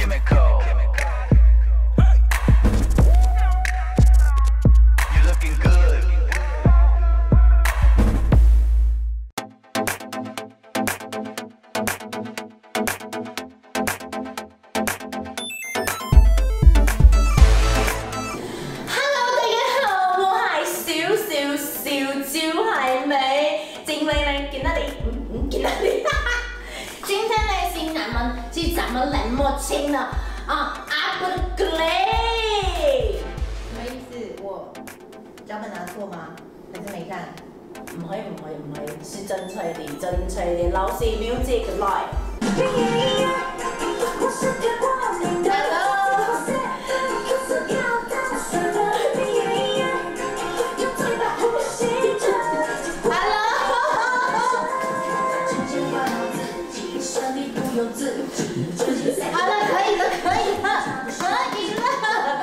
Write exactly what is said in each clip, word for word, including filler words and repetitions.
chemical. You looking good. Hello， 大家好，我係小小小蕉海美。今天呢，今天呢，嗯嗯，今天呢，今天呢是咱们是咱们冷漠清的啊 ，Upgrade。 什么意思？我脚本拿错吗？还是没看？ 唔可以唔可以唔可以，是正确的正确的，老师 music live。 好了，可以了，可以了，可以了。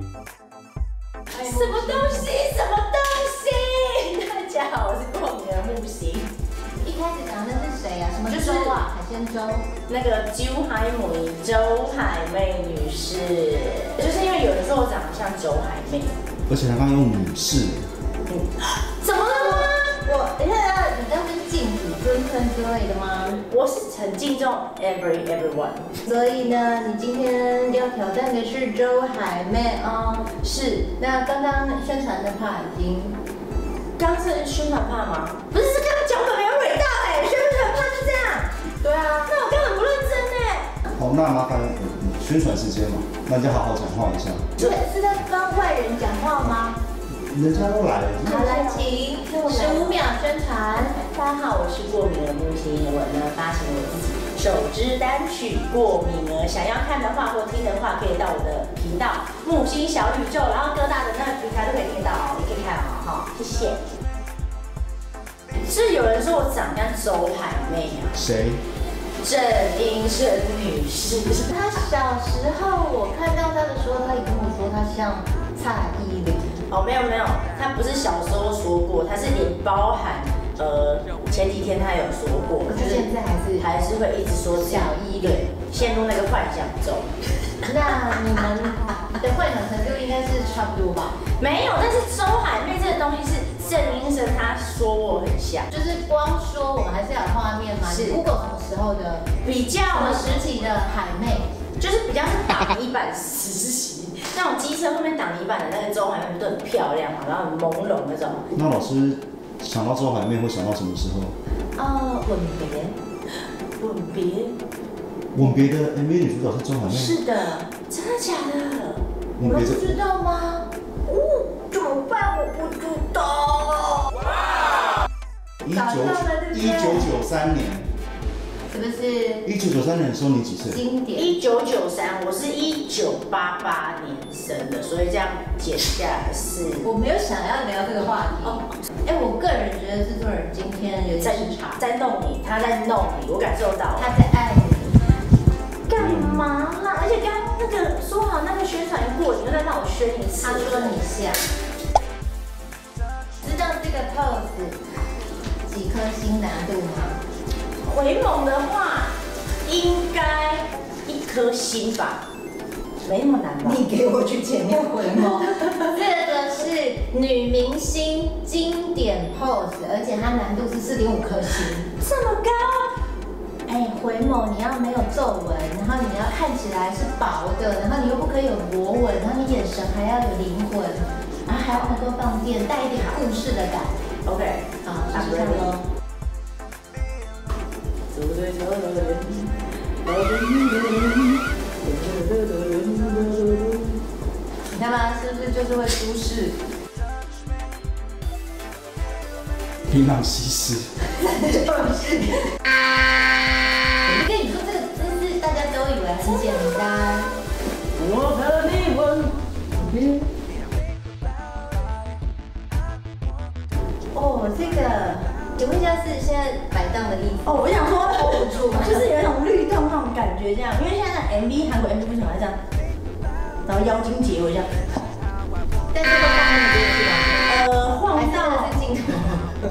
什么东西？什么东西？大家好，我是过敏的木星。 一开始讲的是谁啊？什么粥啊？海鲜粥。 那个周海美，周海媚女士，就是因为有人说我长得像周海媚， 而且他刚刚用女士， 嗯，怎么了吗？ 我等一下，你这样是敬语、尊称之类的吗？ 我是很敬重 every everyone， 所以呢，你今天要挑战的是周海媚哦。是。那刚刚宣传的 part 已经， 刚是宣传怕吗？不是，是刚刚脚本没有蕊到哎，宣传怕就这样。 对啊。 那我刚很不认真哎。 好，那麻烦宣传时间嘛，大家好好讲话一下。 对，是在帮外人讲话吗？ 人家都来了， 好，来，请十五秒宣传。 大家好，我是过敏的木星，我呢发行我自己首支单曲《过敏儿》，想要看的话或听的话，可以到我的频道木星小宇宙，然后各大的那个平台都可以听到哦，你可以看哦，哈，谢谢。是有人说我长得像周海媚啊？ 谁？ 郑英生女士。 她小时候我看到她的时候，她也跟我说她像蔡依林。 哦，没有没有，她不是小时候说过，她是连包含呃前几天她有说过， 可是现在还是还是会一直说小依林， 对，陷入那个幻想中。 那你们的幻想程度应该是差不多吧？ 没有，但是周海媚这个东西是郑英生他说我很像， 就是光说我们还是要有画面嘛。 是 Google 什么时候的比较什么时期的海媚？ 就是比较是挡泥板时期，那种机车后面挡泥板的那个周海媚都很漂亮嘛，然后很朦胧那种。 那老师想到周海媚会想到什么时候？ 啊，吻别，吻别。 吻别的 M V 女主角是周海媚。 是的，真的假的？ 你们吻别的不知道吗？ 哦，怎么办？我不知道。 一九一九九三年， 是不是一九九三年的时候你几岁？ 经典？ 一九九三，我是一九八八年生的，所以这样减下来是。 我没有想要聊这个话题。 哦， 哎，我个人觉得制作人今天有在点失常， 在弄你，他在弄你，我感受到。 他在爱你。 干嘛啦？而且刚刚那个说好那个宣传过，你又在让我宣一次。 他说你像。知道这个 pose 几颗星难度吗？ 回眸的话，应该一颗星吧，没那么难吧？ 你给我去前面回眸。这个是女明星经典 pose， 而且它难度是四点五颗星， 这么高？ 哎，回眸你要没有皱纹，然后你要看起来是薄的，然后你又不可以有螺纹，然后你眼神还要有灵魂，然后还要能够放电，带一点故事的感。 OK， 好，试试看喽。你看吧，是不是就是会出事？ 槟榔西施。 就是。我跟你说，这个姿势大家都以为很简单。 我和你吻别。 哦，这个，请问一下是现在摆档的意思？ 哦，我想说 hold 不住， 就是有一种律动那种感觉，这样，因为现在的 M V 韩国 M V 不喜欢这样，然后妖精结尾这样。 但是会放那么多次吗？ 呃，晃到是镜头。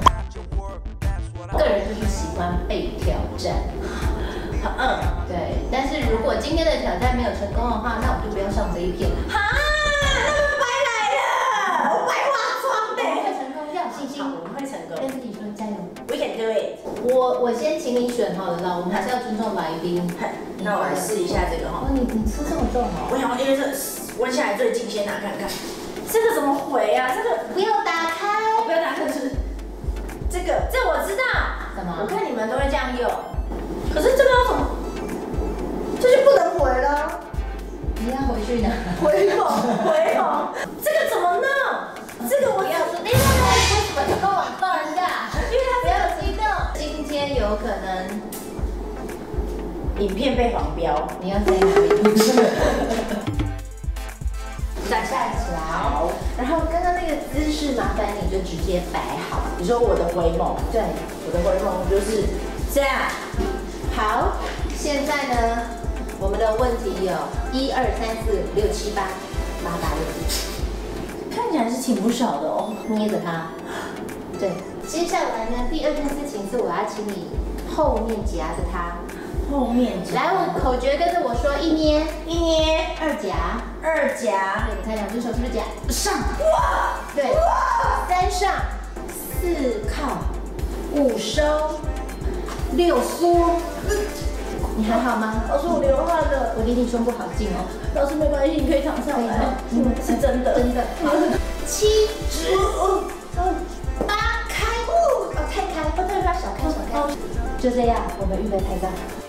个人就是喜欢被挑战。 嗯， 对。 但是如果今天的挑战没有成功的话，那我就不要上这一片了。 哈，那么白来了，我白化妆的。 我们会成功，要有信心。 我们会成功。 跟自己说加油。 We can do it。 我我先请你选好了啦，我们还是要尊重来宾。 那我来试一下这个哈。 哦，你你吃这么重哦？ 我想因为这闻起来最近，先拿看看。这个怎么回啊？这个不要打开。 不要打开，是这个，这我知道。 什么？ 我看你们都会这样用。可是这个要怎么？这就不能回了。 你要回去哪？ 回头，回头。这个怎么弄？这个我不要说，你为什么就跟我放人家？ 因为他不要激动。今天有可能影片被黄标， 你要在哪里？站站起来， 好。 然后刚刚那个姿势，麻烦你就直接摆好。 你说我的回眸， 对， 我的回眸就是这样。 好，现在呢，我们的问题有一二三四五六七八八答问题， 看起来是挺不少的哦。 捏着它。对，接下来呢，第二件事情是我要请你后面夹着它。 后面来，我口诀跟着我说：一捏， 一捏， 二夹， 二夹， 对，你看两只手是不是夹？ 上，哇， 对，三上，四靠，五收，六缩。你还好吗？ 老师，我流汗了。 我离你胸部好近哦。 老师没关系，你可以躺上来。嗯，是真的， 真的。好，七直，八开，哦，太开，哦，太开，小开，小开。就这样，我们预备拍照。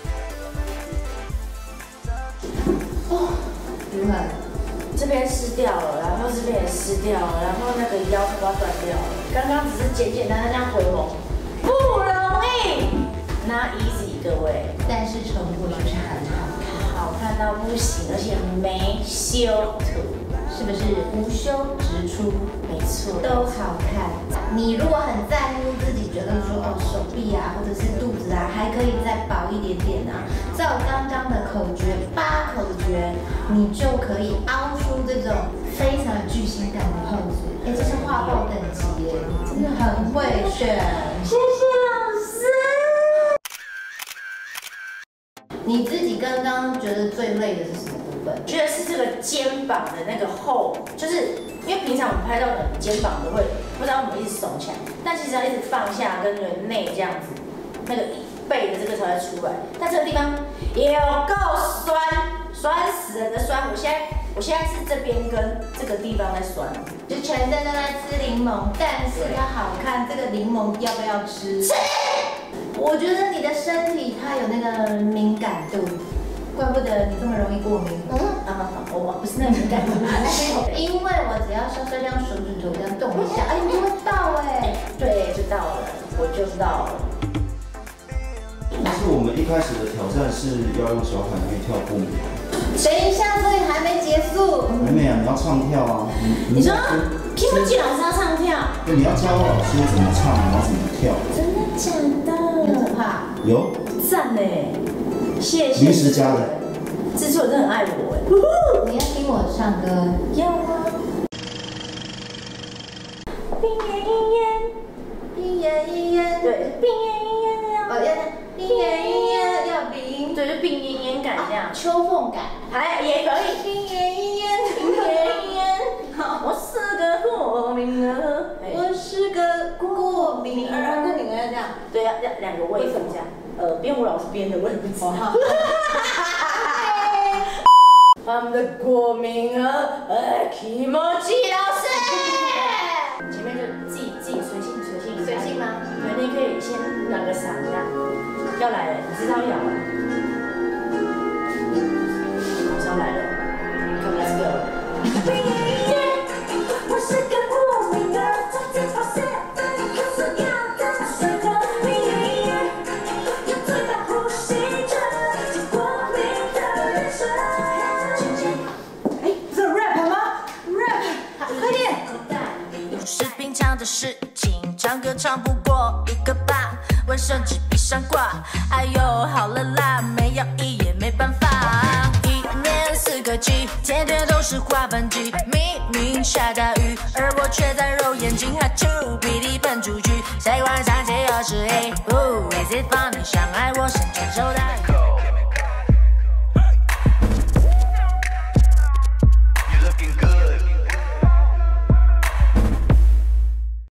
哦，如何？ 这边湿掉了，然后这边也湿掉了，然后那个腰都要断掉了。刚刚只是简简单单这样回眸，不容易。Not easy， 各位。 但是成果就是很好看， 好看到不行，而且没修图， 是不是？无修直出， 没错， 都好看。你如果很在乎自己，觉得说哦手臂啊或者是肚子啊还可以再薄一点点啊，照刚刚的口诀八口诀，你就可以凹出这种非常有巨星感的 pose。哎，这是画报等级耶，真的很会选。 谢谢老师。 你自己刚刚觉得最累的是什么部分？ 觉得是这个肩膀的那个后，就是因为平常我们拍到的肩膀都会不知道我们一直耸起来，但其实要一直放下跟人内这样子，那个背的这个才会出来。但这个地方也有够酸，酸死人的酸。我现在我现在是这边跟这个地方在酸， 就全身都在吃柠檬，但是要好看，这个柠檬要不要吃？ 吃。 我觉得你的身体它有那个敏感度，怪不得你这么容易过敏。 嗯啊，我不是那个敏感度， 因为我只要稍稍这样手指头这样动一下，哎，你就会到哎。 对，就到了，我就到了。 但是我们一开始的挑战是要用小海龟跳过敏。 等一下，所以还没结束。 还没啊，你要唱跳啊。 你说 Kimochi 老师要唱跳？ 对，你要教老师怎么唱，然后怎么跳。 真的假的？ 有可怕。 有。 赞呢，谢谢。 临时加的。 制作人真的很爱我哎。 你要听我唱歌？ 要啊。闭眼一眼， 闭眼一眼。 对，闭眼一眼这样。 哦，要闭眼一眼要闭。 对，就闭眼眼感这样。 秋凤感。 还也可以。闭眼一眼，闭眼一眼。我是个过敏儿。 我是个过敏儿。过敏儿要这样。对， 要要两个位置这样。呃，编舞老师编的，我也不知道。他们的过敏儿，呃 ，Kimochi 老师。前面就自己自己随性随性随性吗？ 对，你可以先拿个伞这样。要来了，你知道要了。马上来了 ，Come let's go。我是个过敏儿，从前发现有什么样的水果，闭眼用嘴巴呼吸着这过敏的人生。哎，这 rap 吗 ？rap， 快点！ 不是平常的事情，唱歌唱不过一个吧，卫生纸闭上挂。哎呦，好了啦，没有意也没办法。一年四个季，天天都是花瓣季，明明下大雨，而我却在揉眼睛，哈啾，鼻涕喷出去，谁管三七二十一？ Ooh, is it funny？想爱我先承受的。